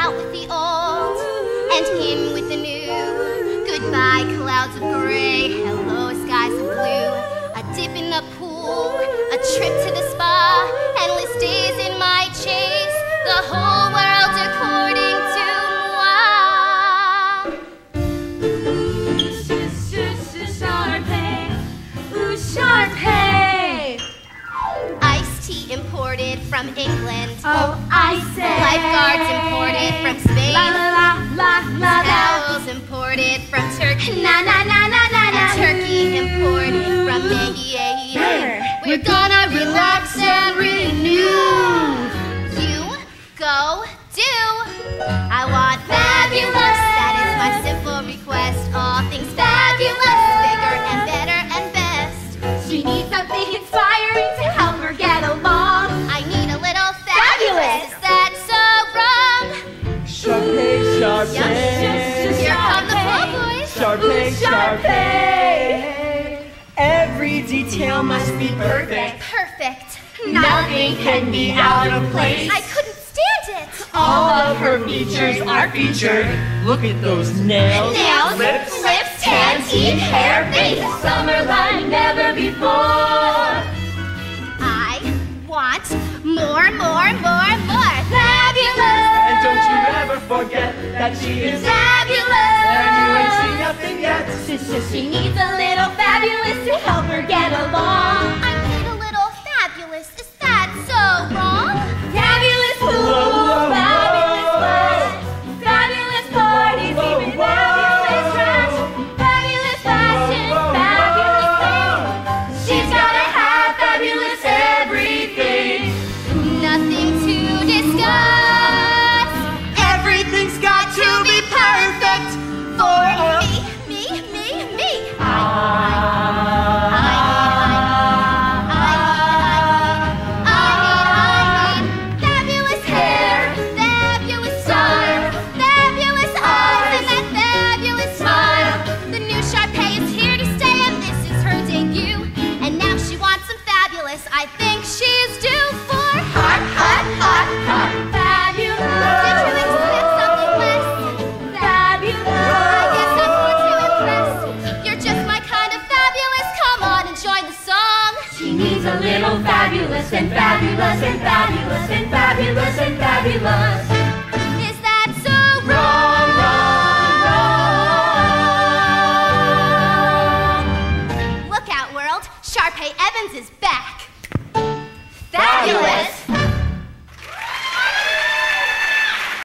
Out with the old and in with the new. Goodbye clouds of gray, hello skies of blue. A dip in the pool, a trip to the spa, endless days in my chase, the whole world according to moi. Sharpay, iced tea imported from England. Oh, I say. Lifeguards imported from Spain. La la la la la la. Towels imported from Turkey. Na na na na na na. And turkey imported from Maine. We're gonna relax and renew. You go do. I want fabulous. That is my simple request. All things fabulous, bigger and better and best. She needs something inspiring to help her get along. I need a little fabulous. Is that so wrong? Sharpay, Sharpay. Here come the flow boys. Sharpay, Sharpay. Every detail must be perfect. Perfect. Nothing can be out of place. I couldn't stand it. All of her features are featured. Look at those nails. Nails, lips, hands, teeth, hair, face. Summer like never before. I want more. Fabulous. And don't you ever forget that she is Fabulous. and you ain't seen nothing yet. She needs a little fabulous to help her get along. I need a little fabulous. Is that so wrong? Fabulous pool, fabulous fun, fabulous parties, even fabulous dress, fabulous fashion, fabulous things. She's gotta have fabulous everything. Nothing to discuss. Everything's got to be perfect for Me. I need fabulous hair, fabulous style, fabulous eyes, and that fabulous smile. The new Sharpay is here to stay, and this is her debut. And now she wants some fabulous. I think she's due for hot. Fabulous. Did you expect something less? Fabulous. I guess I'm more to impress. You're just my kind of fabulous. Come on and join the song. She needs a little fabulous and fabulous and fabulous and fabulous and fabulous.